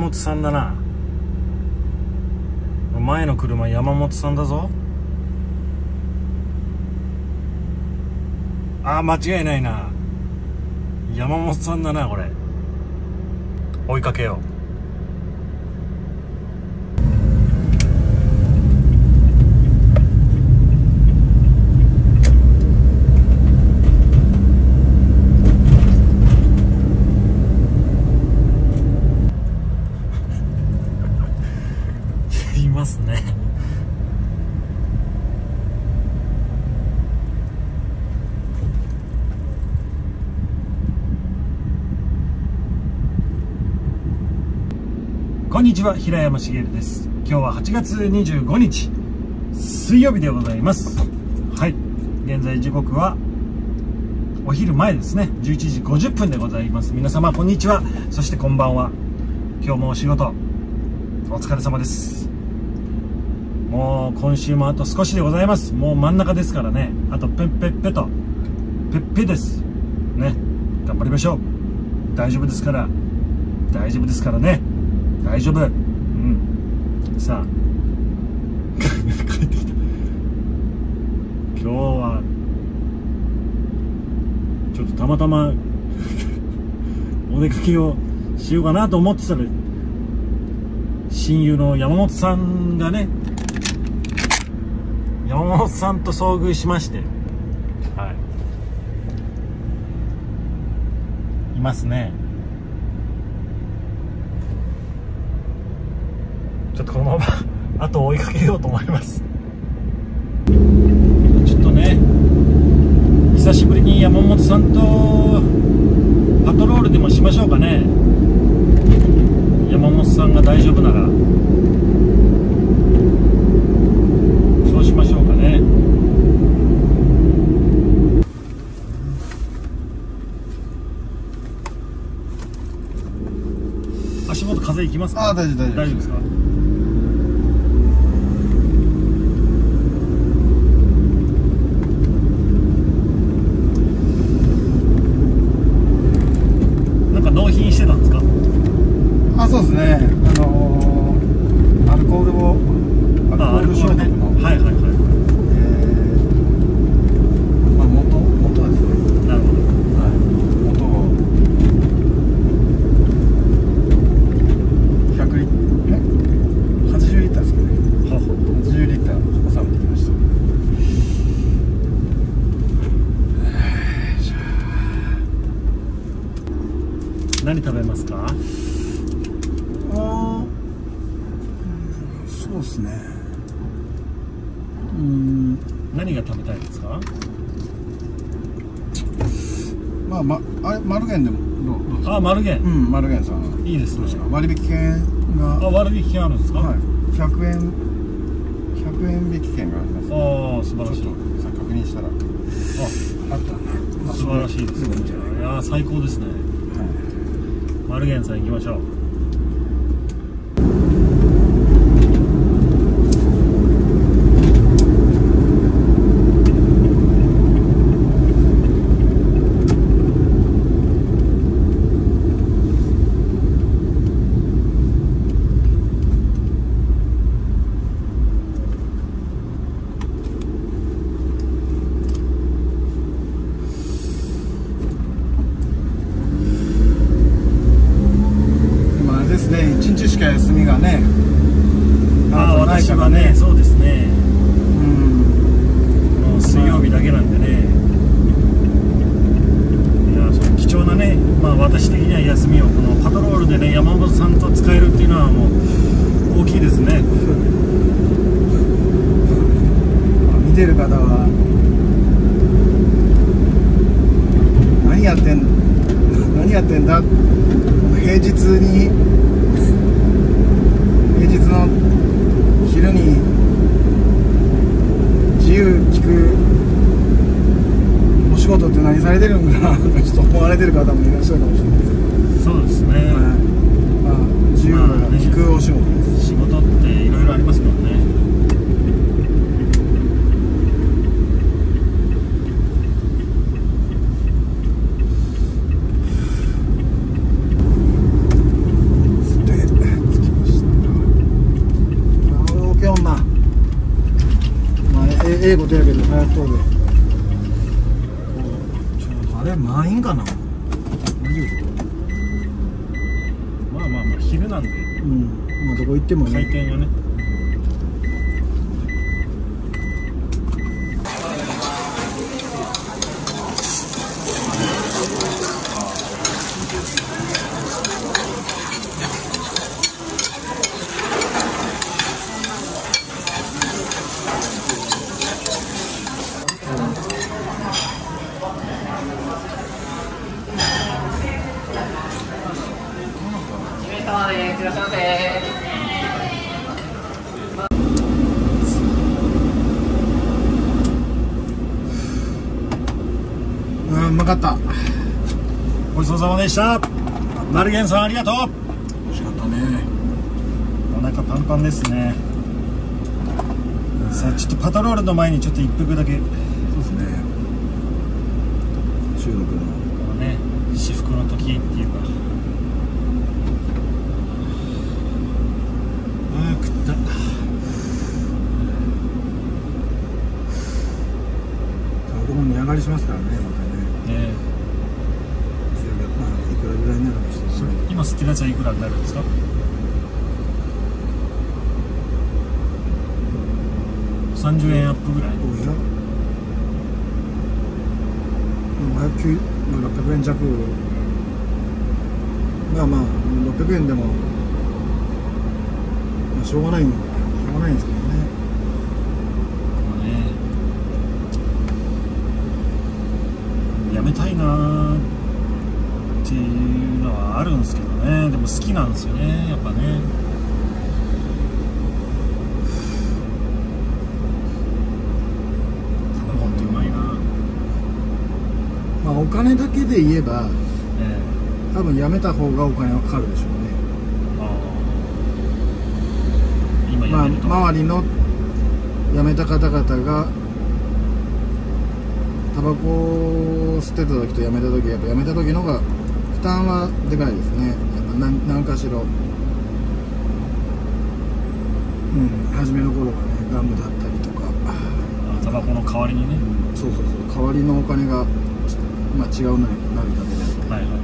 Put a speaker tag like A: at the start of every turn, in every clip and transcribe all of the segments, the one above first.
A: 本さんだな。前の車山本さんだぞ。あー、間違いないな。山本さんだなこれ。追いかけよう。いますね。こんにちは、平山茂です。今日は8月25日水曜日でございます。はい、現在時刻はお昼前ですね。11時50分でございます。皆様こんにちは、そしてこんばんは。今日もお仕事お疲れ様です。もう今週もあと少しでございます。もう真ん中ですからね。あとペッペッペとペッペですね。頑張りましょう。大丈夫ですから、大丈夫ですからね。大丈夫。さあ帰ってきた。今日はちょっとたまたまお出かけをしようかなと思ってたら、親友の山本さんがね、山本さんと遭遇しまして、はい、いますね。ちょっとこのまま後を追いかけようと思います。ちょっとね、久しぶりに山本さんとパトロールでもしましょうかね。山本さんが大丈夫ならそうしましょうかね。足元風いきますか？
B: あ、大丈夫
A: ですか？なんか納品してたんですか？
B: あ、そうですね。アルコール消毒の、
A: はいはいはい。
B: まあ元ですね。
A: なるほど。
B: はい。元を100リットル、80リッターですかね。80リッター収めてきました。
A: 何食べますか？
B: そうですね。
A: 何が食べたいですか？
B: あれマルゲンでもどうですか？
A: マルゲン。
B: マルゲンさん
A: いいですね。
B: 割引券が
A: 割引券あるんですか？
B: はい。100円引き券があります。
A: 素晴らしい。
B: ちょっとさ確認したらあったんで、
A: 素晴らしいですね。いや最高ですね。マルゲンさん行きましょう。
B: 1日しか休みがね、
A: 私はね、そうですね。この水曜日だけなんでね。いや、その貴重なね、私的には休みをこのパトロールでね、山本さんと使えるっていうのはもう大きいですね。
B: 見てる方は何やってんだ、平日の昼に自由聞くお仕事って何されてるんかなとちょっと思われてる方もいらっしゃるかもしれないですけど。
A: そうですね。
B: 自由聞くお仕事です。
A: 仕事っていろいろありますもんね。
B: でんな、まあ、英語でやけど早そうで、あれ満員かな、大丈
A: まあまあまあ昼なんで、
B: 夫？うん、まあどこ行ってもね。
A: 回転がね。
B: うん、うまかった。
A: ごちそうさまでした。マルゲンさんありがとう。
B: 美味しかったね。
A: お腹パンパンですね。さあちょっとパトロールの前にちょっと一服だけ、
B: そうですね。収録の。
A: このね至福の時っていうか、ああ食った。
B: ここに上がりしますからね、またね。
A: ね
B: まあいくらぐらいになるかもしれない。
A: 今吸ってるやつはいくらになるんですか？30円アップぐらい。
B: おや600円弱。まあまあ600円でも、まあ、しょうがないんですけどね。
A: やめたいなーっていうのはあるんですけどね。でも好きなんですよね、やっぱね。卵ってうまいな。
B: まあお金だけで言えば
A: え
B: 多分やめた方がお金はかかるでしょうね。
A: 今
B: まあ
A: やめると、
B: 周りの辞めた方々がタバコを吸ってた時と辞めた時、やっぱ辞めた時の方が負担はでかいですね。やっぱ何かしろ、初めの頃はね、ガムだったりとか、
A: タバコの代わりにね。
B: そう代わりのお金が、まあ、違うのになるだけで、
A: はいはい。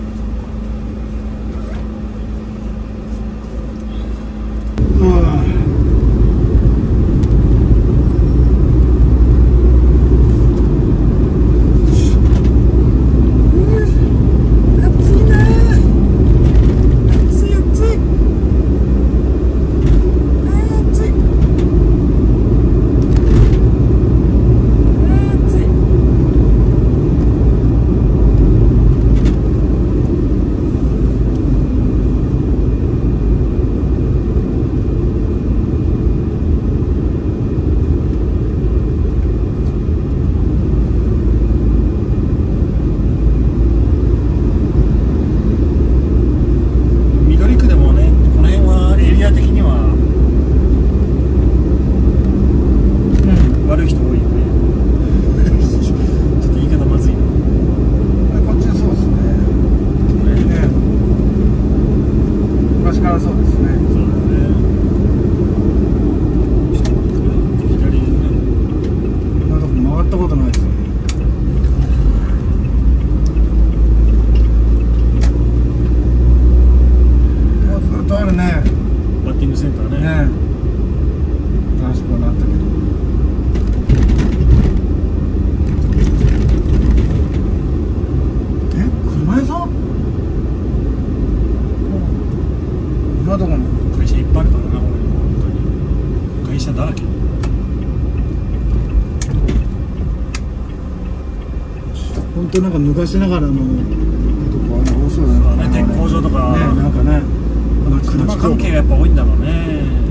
B: 本当なんか昔ながらのとこ多そうだね。
A: 鉄工場とか
B: ね、なんかね、
A: 車関係がやっぱ多いんだろうね。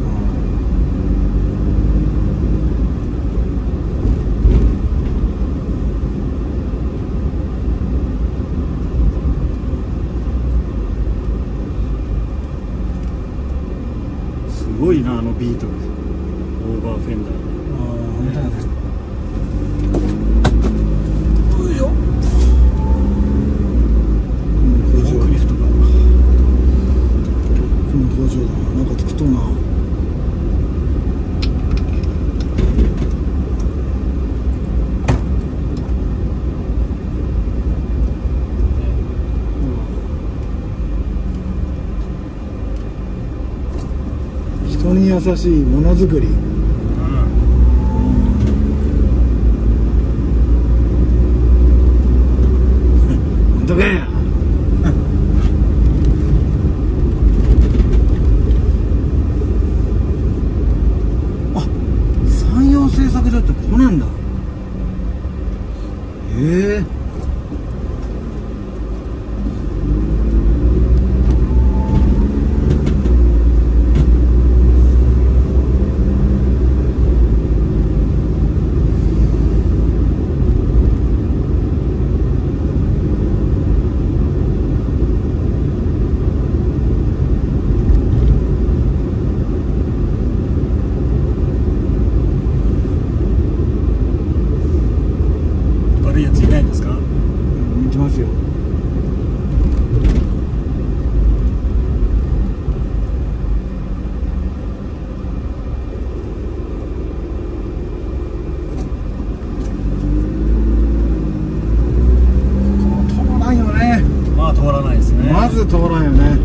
A: すごいな、あのビートルズオーバーフェンダー。
B: 本当だね。工場だ。なんかつくとな。 優しいものづくり。どけや。あ、山陽製作所ってここなんだ。へえ。
A: 悪いやついないんですか？
B: 見てますよ。通らんよね。
A: まあ通らないですね。
B: まず通らんよね。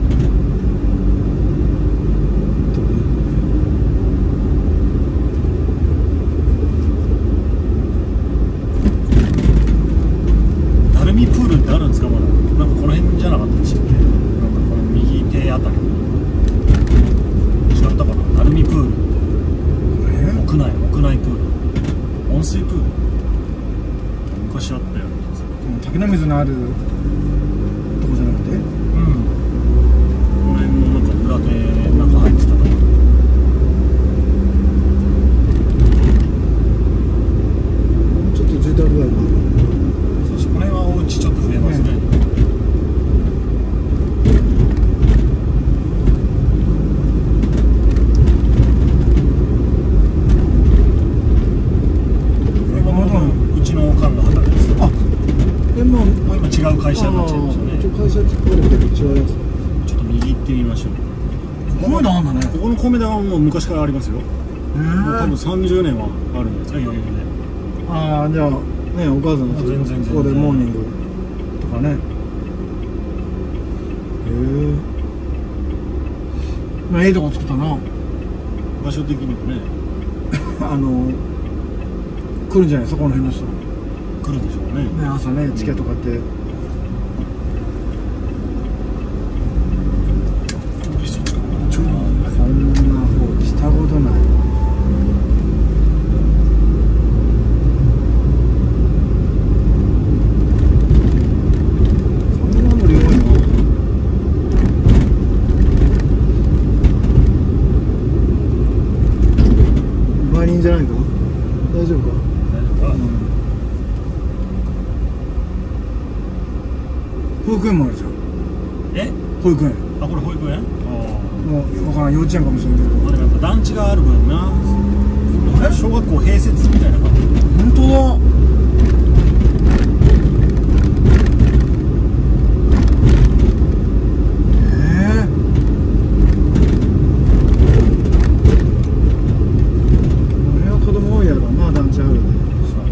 A: 鳴海プールってあるんですか？まだなんかこの辺じゃなかったでしたっけ？なんかこの右手あたり違ったかな。鳴海プールって屋内プール、温水プール昔あったような気がする。
B: 滝の水のあるとこじゃなくて、
A: うん、この辺のなんか裏手なんか入ってたとこ。
B: ちょっと住宅街がある。
A: そうそう、この辺はお家ちょっと増えますね。これが元のうちのおかんが働いてるんですよ。
B: あ、でも
A: もう今違う会社になっちゃいましたね。
B: 一応会社作られてる違うやつ。
A: ちょっと右行ってみましょう。
B: 米田あんだね。
A: ここの米田はもう昔からありますよ。もう多分30年はあるんですか、余裕で。
B: ああ、じゃあね、お母さんたち
A: 全然
B: ここでモーニングとかね。へえ。まあいいとこ作ったな。
A: 場所的にもね、
B: 来るんじゃない、そこの辺の人。
A: 来るでしょうね。
B: ね、朝ね、チケット買って。そんな方したことない。そんなの量多いの？周りんじゃないか？大丈夫か？
A: 大丈夫か？
B: 保育園もあるじゃん。
A: え？
B: 保育園。
A: あ、これ保育園？
B: もう分からん、幼稚園かもしれんけど。
A: まあでもやっぱ団地がある分な、小学校併設みたいな感じ。
B: 本当だ。これは子供多いやろな、団地あるんで。
A: そう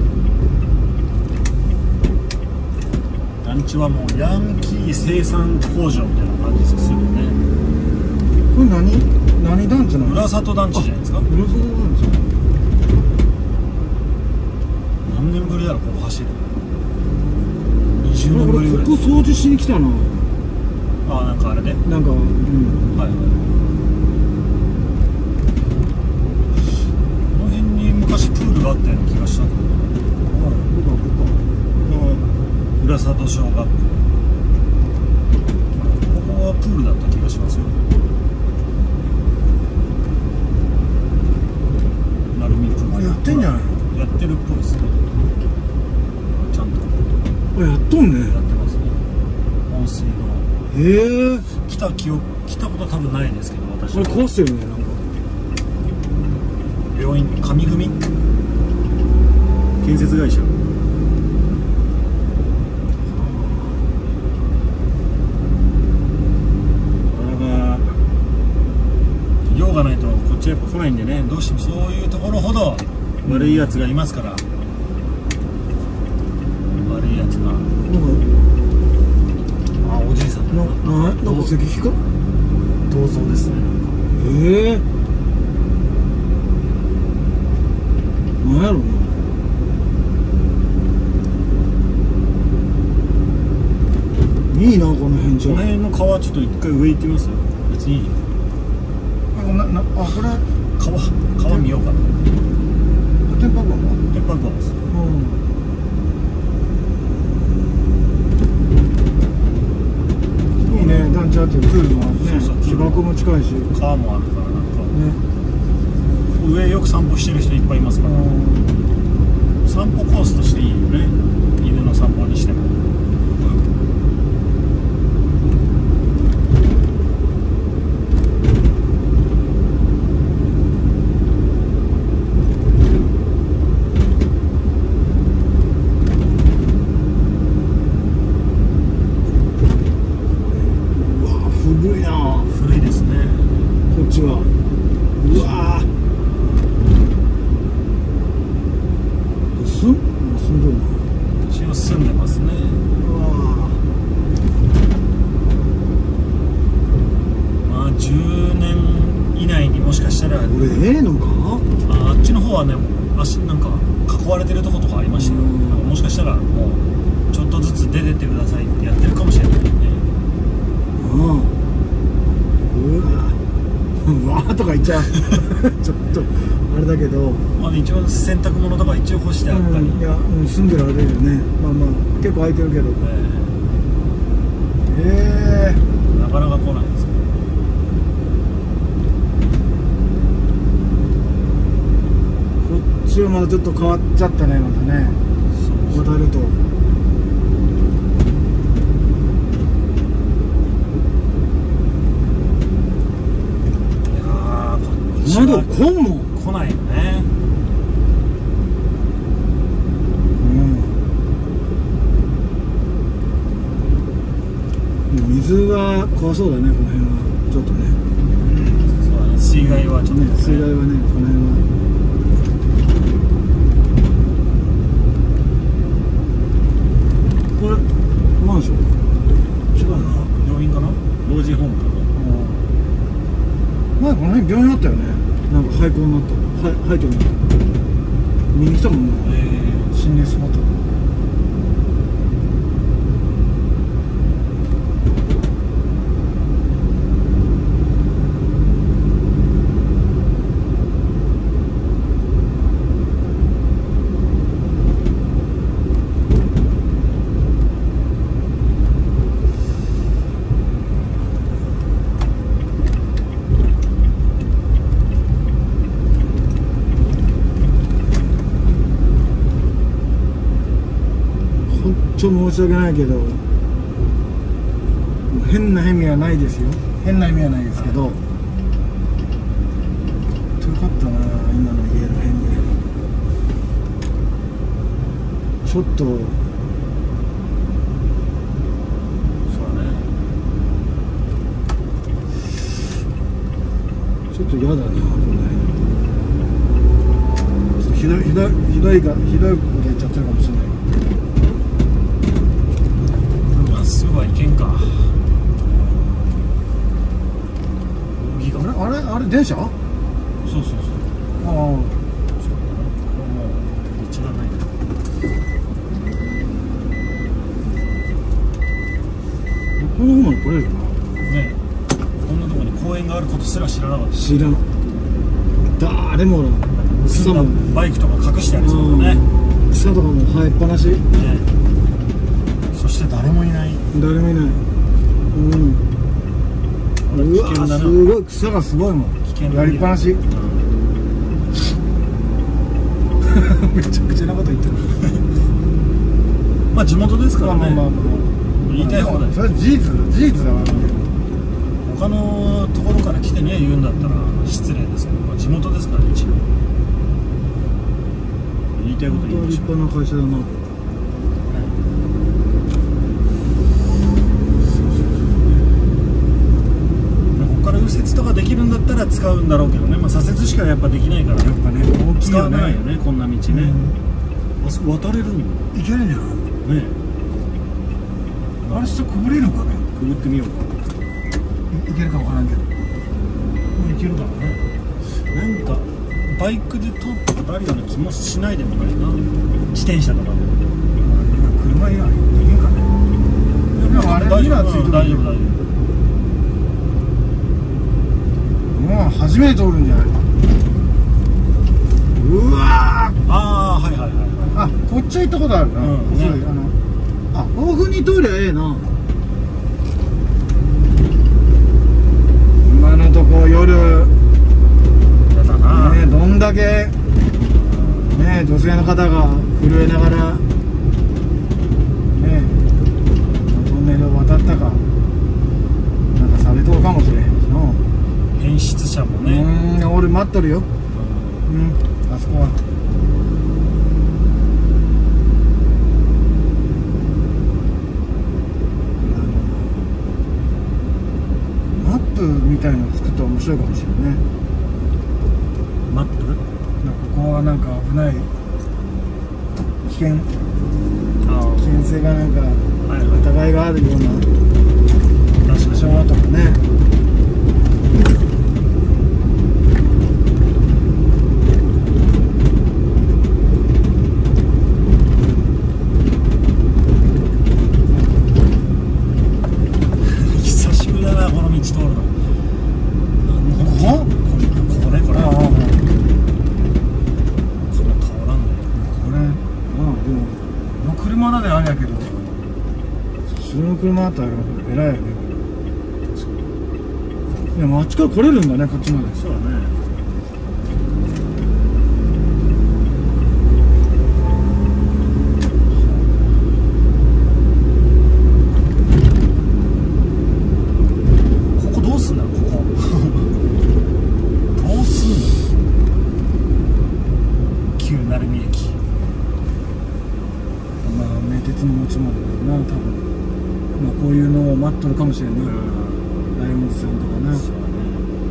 A: ね。団地はもうヤンキー生産工場みたいな感じするよね。
B: これ何団地なの？
A: 浦里団地じゃないですか。
B: 浦里団地。
A: 何年ぶりだろここ走る。20年ぶりぐらい。
B: ここ掃除しに来たな。
A: あ、なんかあれで。
B: なんか、うん。
A: はいはい。この辺に昔プールがあったような気がしたんだけど。浦里小学校。ここはプールだった気がしますよ。鳴海プール。
B: やってんじゃないの？
A: やってるっぽいですね。ちゃんと
B: やっとんね。
A: やってますね。温水の。
B: へえ。
A: 来たこと多分ないですけど、私
B: これ壊してるね、なんか。
A: 病院上組建設会社。用がないとこっちはやっぱ来ないんでね、どうしてもそういうところほど悪いやつがいますから、悪いやつが。あ、おじいさんだな。
B: なんか石碑か？
A: 銅像ですね。
B: へえ。 ちは
A: この辺の川ちょっと一回上行ってみますよ。別にいい。
B: これ
A: 川見ようかな。
B: 天白湾は
A: 天白湾です。
B: いいね、団地あってプールもあってね、
A: そう
B: 芝生も近いし
A: 川もあるからなんか、
B: ね、
A: 上よく散歩してる人いっぱいいますから、散歩コースとしていいよね。犬の散歩にしても。
B: 古いな。
A: 古いですね。
B: こっちはうわ住んでるな。
A: 一応住んでますね。
B: うわ
A: まあ10年以内にもしかしたら、
B: これのか。
A: あっちの方はね、なんか囲われてるとことかありましたよ。なんかもしかしたらもうちょっとずつ出てってくださいってやってるかもしれないね。
B: うわーとか言っちゃうちょっとあれだけど、
A: まあ一応洗濯物とか一応干してあったり、
B: いや、住んでるあれだよね。まあまあ結構空いてるけど、
A: なかなか来ないですけど。
B: こっちはまだちょっと変わっちゃったね、またね、渡ると。窓来んもん。
A: 来ないよね。
B: 水が怖そうだね、この辺はちょっとね。
A: そうだね、水害はちょっとね。
B: 水害はね、この辺は。これマンション？
A: 違うな、病院かな、老人ホームかな。
B: 前この辺病院あったよね。なんか廃校になった、廃墟になった。見に来たもんね。心霊スポット。ちょっと申し訳ないけど、変な意味はないですよ。変な意味はないですけど、よかったな、今の家の辺に。ちょっと
A: そうだね。
B: ちょっと嫌だな、この辺。ひどいこと言っちゃってるかもしれない。
A: すぐはいけんか。
B: あれ電車？
A: そうそうそう。
B: ああ。
A: もう道がない。
B: この方まで来れるかな。
A: ね、こんなところに公園があることすら知らなかった。
B: 知らん。誰もおらん。草も
A: バイクとか隠してありそうだね。
B: 草とかも生えっぱなし。ね。
A: そして誰もいない。
B: 誰もいない。うわ、すごい、草がすごいもん。
A: 危険
B: やりっぱなし。めちゃくちゃなこと言ってる。
A: まあ地元ですからね。言いたい放題。
B: それは事実だからね。
A: 他のところから来てね言うんだったら失礼ですけど、まあ、地元ですからね。一応言いたいこと言いましょう。
B: 立派な会社だな。
A: 右折とかできるんだったら使うんだろうけどね、まあ、左折しかやっぱできないから、
B: やっぱね、大きい
A: 使わ
B: よね。
A: ないよね、こんな道ね。あそこ渡れるんよ
B: いけるんじゃない
A: ね。
B: あれ下くぐれるのかね。
A: くぐってみようか。
B: いけるかわからんけど。
A: いけるからね。なんかバイクで通ったことあるような気もしないでもないな。自転車とかで。
B: 車以外いけんかね。
A: で
B: でもあれミラーついてる。
A: 大丈夫大丈
B: もう初めて通るんじゃない？うわー、
A: 夫。ああはいはいはいはい。
B: あ、こっちは行ったことあるな。
A: うん
B: そう
A: ね
B: あ、大船に通りゃええな。今のとこ夜
A: やだな。
B: ね、どんだけね、女性の方が震えながらね、トンネルを渡ったかなんかされとるかもしれへんしの。
A: 演出者もね。
B: 俺待っとるよ。あそこはマップみたいのを作ったら面白いかもしれないね。
A: マップ？
B: なんかここはなんか危ない危険性がなんか
A: はいはい。
B: 疑いがあるような
A: 確か
B: 場所とかね。
A: 久しぶりだなこの道通るの。
B: ここ
A: これこれ。
B: ああ、
A: そんな通らんね。
B: これまあでもこの車なであれやけど普通の車だったら偉いよね。でもあっちから来れるんだね、こっちまで。
A: そうだね。ここどうすんだろうここ。どうすんの？旧鳴海駅。
B: まあ名鉄の持ち物だよな、多分。まあこういうのを待っとるかもしれんない。ライオンズさんとかな。
A: そうだね。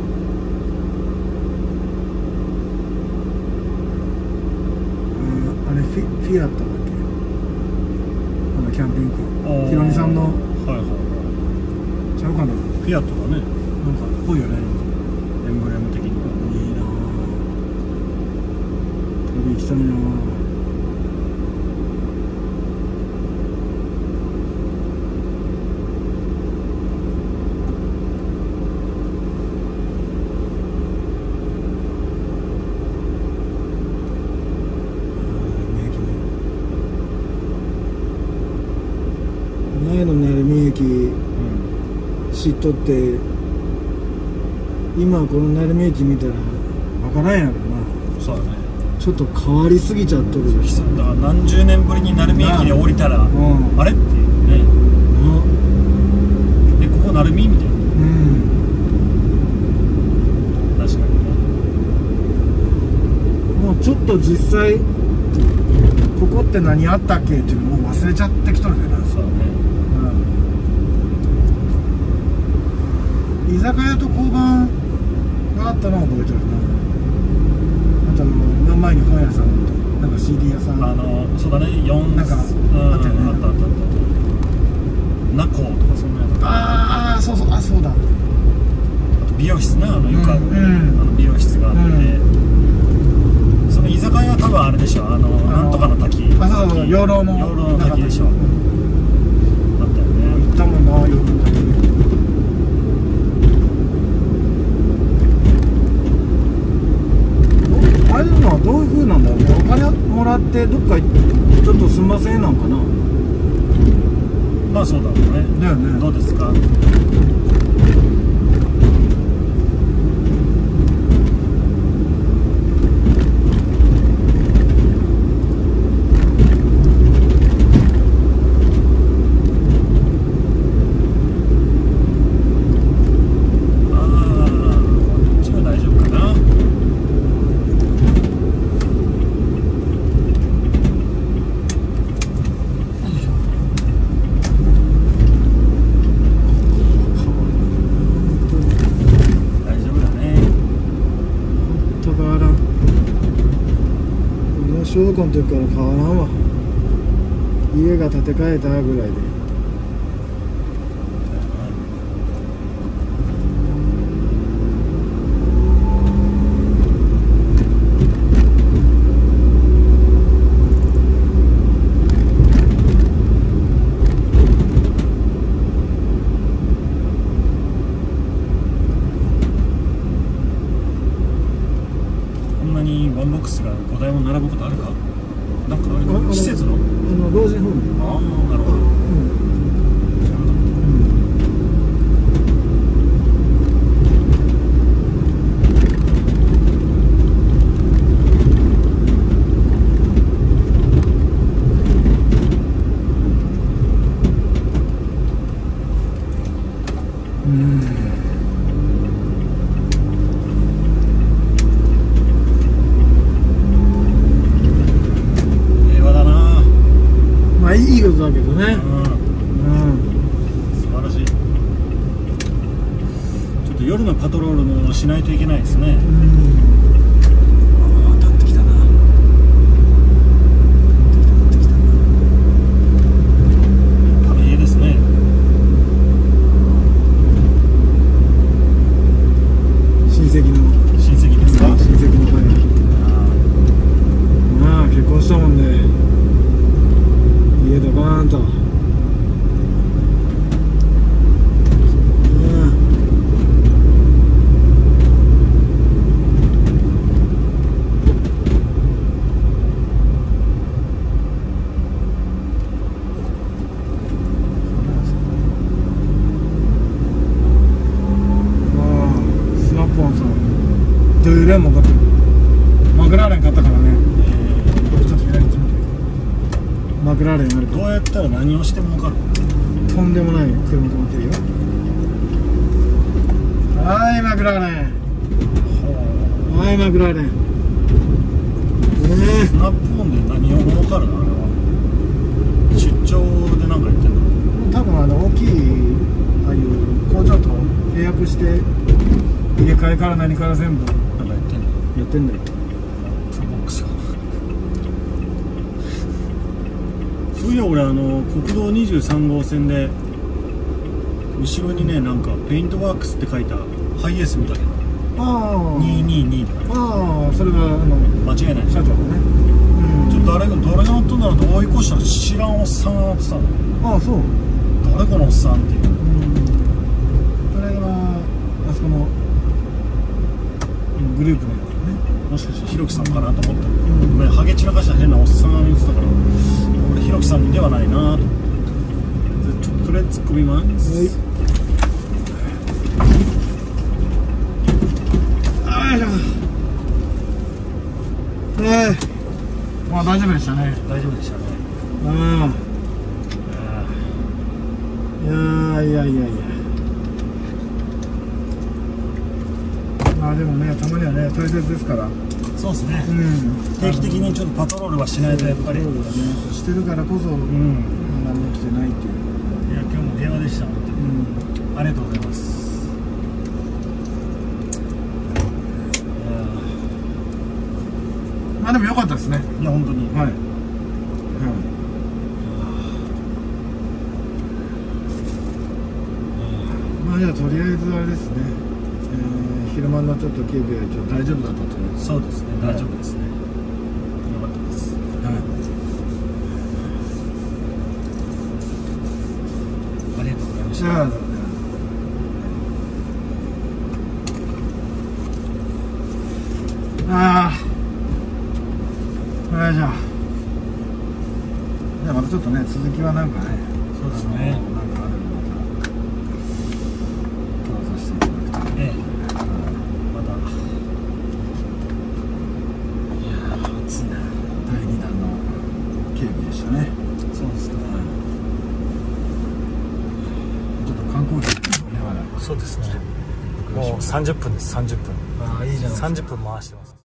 B: あれフィアットだっけ、あのキャンピングカー。
A: おー
B: ヒロミさんの
A: はいはい
B: ちゃうかな、
A: フィアットだね。
B: なんかっぽいよね。
A: エンブレム的に。
B: いいなぁ、旅行きたいなぁ。前の鳴海駅知っとって今この鳴海駅見たらわからんやろな。
A: そうだね。
B: ちょっと変わりすぎちゃっとる。
A: だから何十年ぶりに鳴海駅で降りたら、
B: ん
A: あれっていうね。でここ鳴海みたいな。確かにね。
B: もうちょっと実際ここって何あったっけっていうのもう忘れちゃってきとるけどな。
A: そうだね。
B: 居酒屋と交番があったのは覚えてるな。あと何前に本屋さんとなんか CD 屋さん、
A: そうだね。4
B: なんかあったよね。
A: あったあったあった。ナコとかそんなやつ。
B: ああそうそう、あそうだ。
A: あと美容室な、よくある、美容室があって、その居酒屋は多分あれでしょ、なんとかの滝。
B: あ、そうそう、養老の
A: 滝でしょ。あったよね。
B: 行ったもんな、養老の滝。ああいうのはどういう風なんだろうね。お金もらってどっかちょっとすんませんなんかな。
A: まあそうだろうね。
B: だよね。
A: どうですか？
B: 小学校の時から変わらんわ。家が建て替えたぐらいで。
A: なにワンボックスが5台も並ぶことあるか。なんかあれか施設の
B: 老人ホーム。
A: ああ、なるほど。
B: いいことだけどね。
A: 素晴らしい。ちょっと夜のパトロールもしないといけないですね。当たってきたな。立派な家ですね。
B: 親戚ですか？親戚の子や。まあ結婚したもんで。家でバーンと、スナップオンさんドゥーレンも買ってる。マクラーレン買ったからね。ちょっと左に詰めて。マクラーレンある。
A: どうやったら何をしても分かる？
B: とんでもない車止まってるよ。はい、マクラーレン。はい、マクラーレン。
A: スナップオンで何を儲かるの？あれは出張で何か言ってんの？
B: 多分大きいああいう工場と契約して入れ替えから何から全部
A: なんかやってんの？
B: やってんだよ。
A: ボックスが。そういや俺国道23号線で後ろにねなんかペイントワークスって書いたハイエース見たけど。222とか。
B: それは
A: 間違いない。
B: 社長だね。
A: ちょっと誰が乗っとんだろうと追い越したら知らんおっさんが乗ってたの。
B: そう。
A: 誰このおっさんっていう。
B: それがあそこのグループのやつね。
A: もしかしてひろきさんかなと思った。ごめん、ハゲ散らかした変なおっさんが見てたから俺ひろきさんではないなと思って。ちょっととりあえず突っ込みます。
B: まあ大丈夫でしたね。
A: 大丈夫でしたね。
B: いやまあでもね、たまにはね大切ですから。
A: そうですね。定期的にちょっとパトロールはしないとやっぱり。
B: してるからこそ何も来てないっていう。
A: いや今日も平和でした本当に。ありがとうございます。
B: まあでも良かったですね。
A: いや本当に。はい。
B: まあじゃあとりあえずあれですね。昼間のちょっと警備はちょっと大丈夫だったと思います。
A: そうですね。大丈夫ですね。よかったです。ありがとうございました。じゃあまたちょっとね続きはなんかね。 そうですね。
B: なんかあればまた撮らさせていただくと。
A: また。
B: いや暑いな。第2弾の警備でしたね。
A: そうですね。
B: ちょっと観光客ねまだ。
A: そうですね。もう30分です。30分。
B: いいじゃない。
A: 30分回してます。